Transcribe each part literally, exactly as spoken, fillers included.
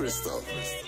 Crystal.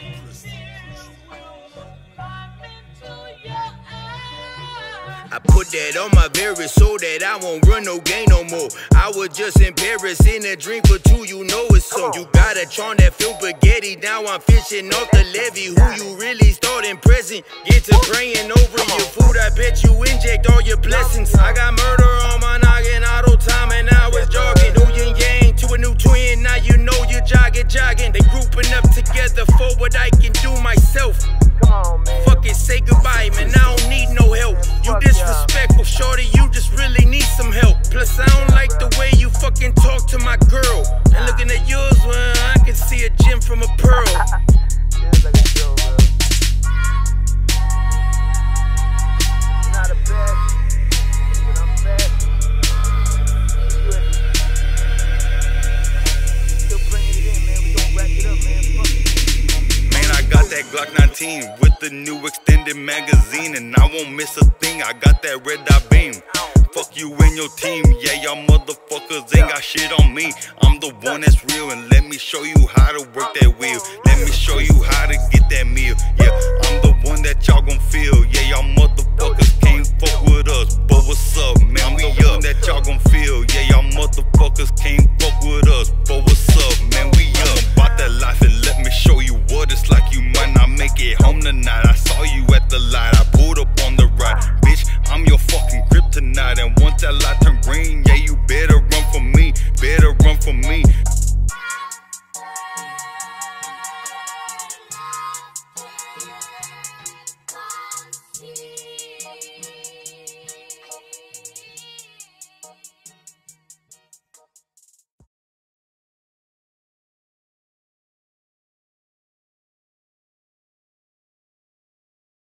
I put that on my very soul that I won't run no game no more. I was just in Paris in a drink for two, you know it's so. You got a charm that feel spaghetti, now I'm fishing off the levee. Who you really start impressing? Get to praying over your food, I bet you inject all your blessings. I got murder on my noggin, auto time and I was jogging. New yin yang to a new twin, now you know you're jogging, jogging. They grouping up together for what I can do myself. Come on, man. Fuck it, say goodbye, man, I don't need no help. You disrespectful, shorty, you just really need some help. Plus, I don't like the way you fucking talk to my girl. And looking at yours, well, I can see a gem from a pearl. Feels like a show, bro. Not a bad, but I'm bad. Still bringing it in, man. We gon' rack it up, man. Fuck it. Man, I got that Glock nineteen with the new extended magazine, and I won't miss a thing. I got that red dot beam. Fuck you and your team, yeah, y'all motherfuckers ain't got shit on me. I'm the one that's real, and let me show you how to work that wheel. Let me show you how to get that meal. Yeah, I'm the one that y'all gon' feel. Yeah, y'all motherfuckers can't fuck with us, but what's up, man? We up. That y'all gon' feel. Yeah, y'all motherfuckers can't fuck with us, but what's up, man? We up. About that life, and let me show you what it's like. You might not make it home tonight. I saw you at the light, I pulled up on the ride. Bitch, I'm your fucking kryptonite, and once that light turned